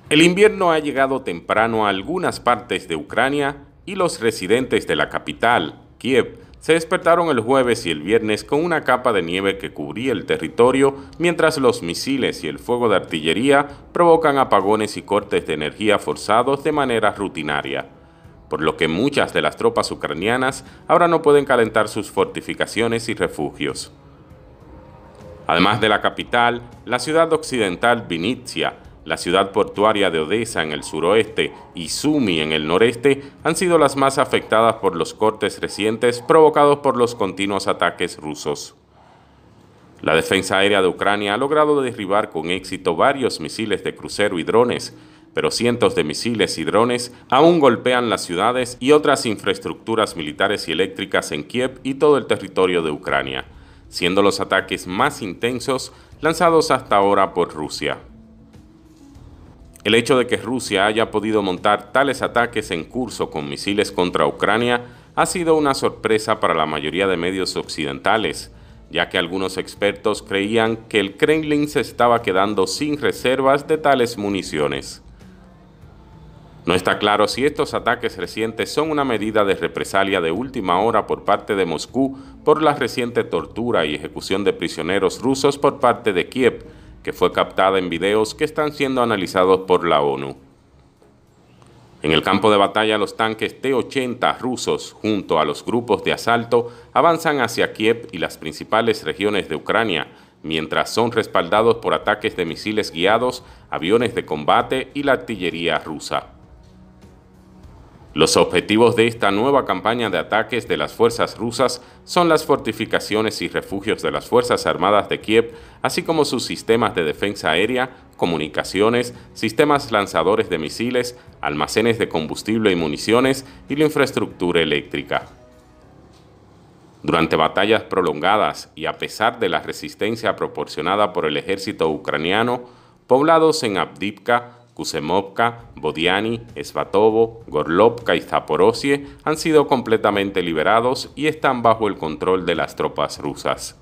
El invierno ha llegado temprano a algunas partes de Ucrania y los residentes de la capital, Kiev, se despertaron el jueves y el viernes con una capa de nieve que cubría el territorio, mientras los misiles y el fuego de artillería provocan apagones y cortes de energía forzados de manera rutinaria, por lo que muchas de las tropas ucranianas ahora no pueden calentar sus fortificaciones y refugios. Además de la capital, la ciudad occidental Vinnytsia, la ciudad portuaria de Odesa en el suroeste y Sumy en el noreste han sido las más afectadas por los cortes recientes provocados por los continuos ataques rusos. La defensa aérea de Ucrania ha logrado derribar con éxito varios misiles de crucero y drones, pero cientos de misiles y drones aún golpean las ciudades y otras infraestructuras militares y eléctricas en Kiev y todo el territorio de Ucrania, siendo los ataques más intensos lanzados hasta ahora por Rusia. El hecho de que Rusia haya podido montar tales ataques en curso con misiles contra Ucrania ha sido una sorpresa para la mayoría de medios occidentales, ya que algunos expertos creían que el Kremlin se estaba quedando sin reservas de tales municiones. No está claro si estos ataques recientes son una medida de represalia de última hora por parte de Moscú por la reciente tortura y ejecución de prisioneros rusos por parte de Kiev, que fue captada en videos que están siendo analizados por la ONU. En el campo de batalla, los tanques T-80 rusos, junto a los grupos de asalto, avanzan hacia Kiev y las principales regiones de Ucrania, mientras son respaldados por ataques de misiles guiados, aviones de combate y la artillería rusa. Los objetivos de esta nueva campaña de ataques de las fuerzas rusas son las fortificaciones y refugios de las Fuerzas Armadas de Kiev, así como sus sistemas de defensa aérea, comunicaciones, sistemas lanzadores de misiles, almacenes de combustible y municiones y la infraestructura eléctrica. Durante batallas prolongadas y a pesar de la resistencia proporcionada por el ejército ucraniano, poblados en Avdiivka, Kusemovka, Bodiani, Svatovo, Gorlovka y Zaporozhye han sido completamente liberados y están bajo el control de las tropas rusas.